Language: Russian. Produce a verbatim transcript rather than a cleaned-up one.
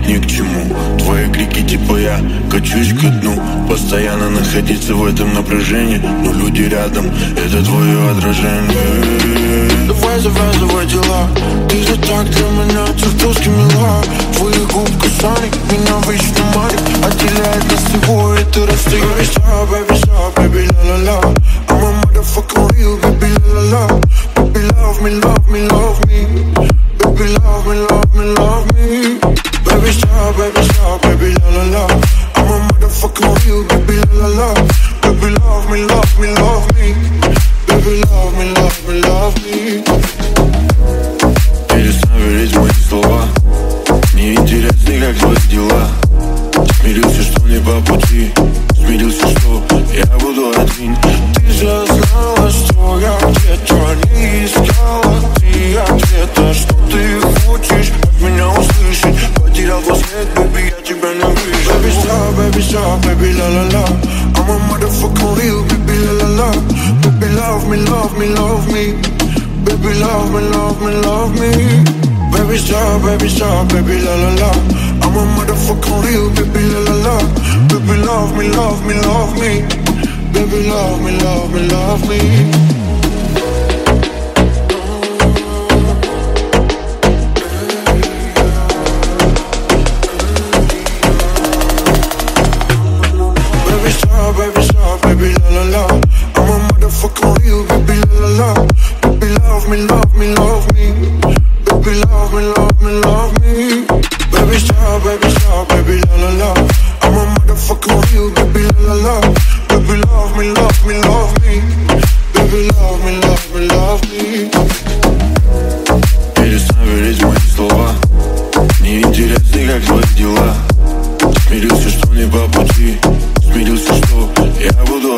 ни к чему. Твои крики типа я качусь ко дну. Постоянно находиться в этом напряжении, но люди рядом, это твое отражение. Давай завязывай дела, ты же так для меня чертовски мила. Твои губ касаний меня вечно манит, отделяет нас всего это расстояние. Baby stop, baby stop, baby la la la. I'm a motherfucking real, baby la la la. Baby love me, love me, love me. Baby love me, love me, love me. Baby stop, baby stop, baby la la la. I'm a motherfucking real, baby la la la. Baby love me, love me, love me. Baby love me, love me, love me. Перестань верить в мои слова. Мне интересно, как твои дела. Смирился, что не по пути. Смирился, что я буду один. Ты же знала, что я где-то не искала ты ответа. Что ты хочешь от меня услышать? Потерял твой след, baby, я тебя не вижу. Baby stop, baby stop, baby la la la. I'm a motherfucking real, baby la la la. Baby love me, love me, love me. Baby love me, love me, love me. Baby stop, baby stop, baby la la la. I'm a motherfucking real, baby la la la. Baby love me, love me, love me. Baby love me, love me, love me. Baby stop, baby stop, baby la la la. I'm a motherfucking real, baby la la la. Baby love me, love me, love me. Baby love me, love me, love me. Baby stop, baby stop, baby la la la. I'm a motherfucking real, baby la la la. Baby love me, love me, love me. Baby love me, love me, love me. Перестань верить в мои слова. Мне интересно, как твои дела. Смирился, что не по пути. Смирился, что я буду